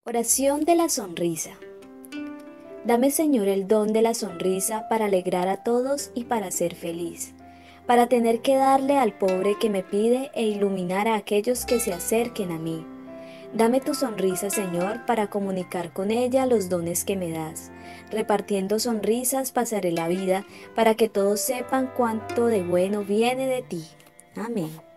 Oración de la sonrisa. Dame, Señor, el don de la sonrisa para alegrar a todos y para ser feliz, para tener que darle al pobre que me pide e iluminar a aquellos que se acerquen a mí. Dame tu sonrisa, Señor, para comunicar con ella los dones que me das. Repartiendo sonrisas pasaré la vida para que todos sepan cuánto de bueno viene de ti. Amén.